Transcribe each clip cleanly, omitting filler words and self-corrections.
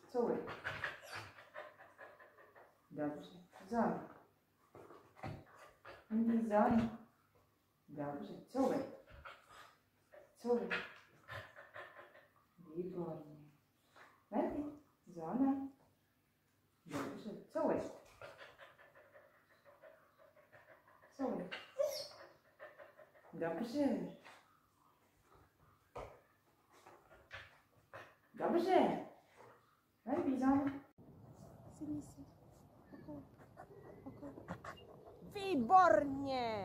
couvej. Dobře, zájem. Andy, zájem. Dobře, couvej. Couvej. Výborně. Andy, zájem. Dobře, couvej. Couvej. Dobře. Dobře. Andy, zájem. Sedni si. Okolo. Výborně.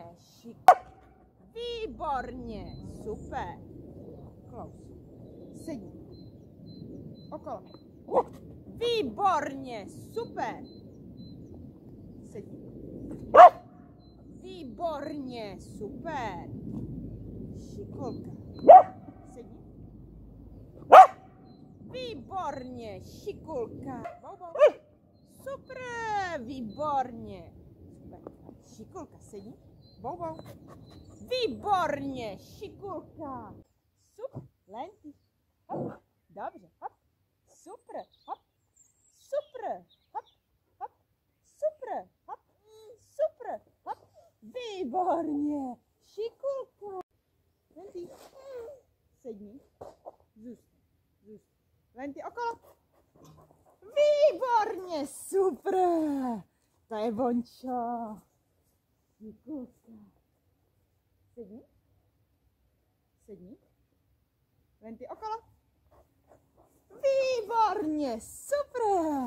Výborně. Super. Klaus. Sedni. Okolo. Výborně. Super. Sedni. Výborně. Super. Šikulka. Sedni. Výborně. Šikulka. Bobo. Super. Výborně. Super. Šikulka. Sedni. Bobo. Výborně. Šikulka. Super. Lenty. Hop. Dobře. Hop. Super. Hop. Super. Hop. Hop. Super. Hop. Super. Hop. Výborně. Šikulka. Lenty. Sedni. Zůstaň. Lenty okolo. Výborně. Super. To je Vončo. Šikulka. Sedni. Lenty okolo. Výborně. Super.